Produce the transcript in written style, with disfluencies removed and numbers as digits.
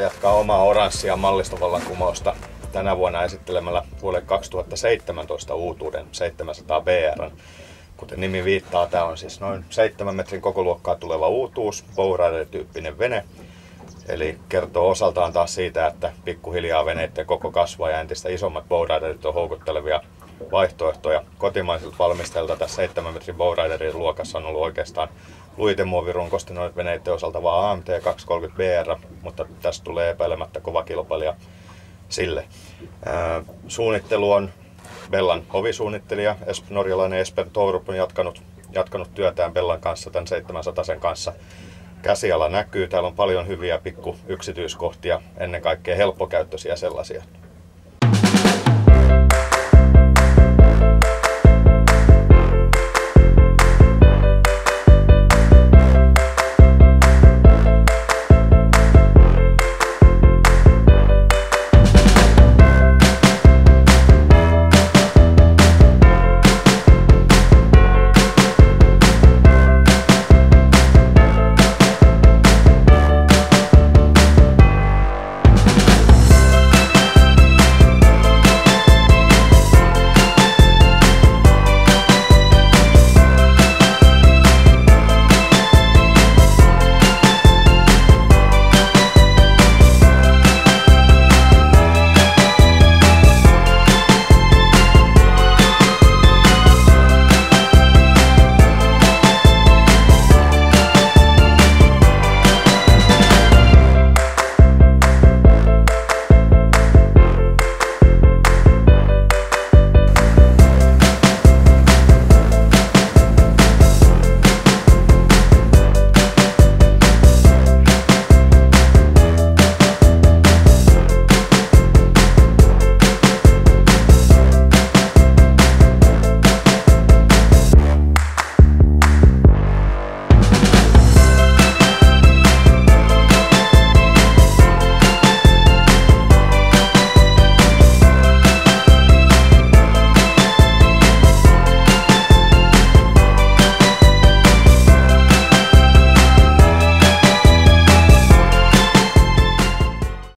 jatkaa omaa oranssia mallistovallankumousta tänä vuonna esittelemällä vuodelle 2017 uutuuden 700 BR. Kuten nimi viittaa, tämä on siis noin 7 metrin kokoluokkaa tuleva uutuus, bowrider-tyyppinen vene. Eli kertoo osaltaan taas siitä, että pikkuhiljaa veneiden koko kasvaa ja entistä isommat bowriderit on houkuttelevia vaihtoehtoja. Kotimaisilta valmistajilta tässä 7 metrin bowriderin luokassa on ollut oikeastaan luitemuovirunkosti noiden veneiden osalta vaan AMT 230 BR, mutta tästä tulee epäilemättä kova kilpailija sille. Suunnittelu on Bellan hovisuunnittelija, norjalainen Espen Torup on jatkanut työtään Bellan kanssa, tämän 700 kanssa. Käsiala näkyy, täällä on paljon hyviä pikku yksityiskohtia, ennen kaikkea helppokäyttöisiä sellaisia.